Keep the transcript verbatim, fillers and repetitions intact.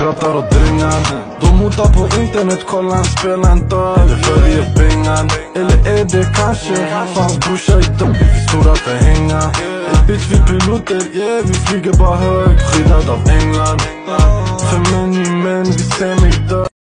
skrattar och dringar. De hotar på internet, kolla han spelar en dag. Eller för vi är pengar. Eller är det kanske fans brorsa idag, vi för stora för hänga. Ett bitch vi piloter, yeah vi flyger bara hög, skyddad av änglar. För män i män, vi ser mig dö.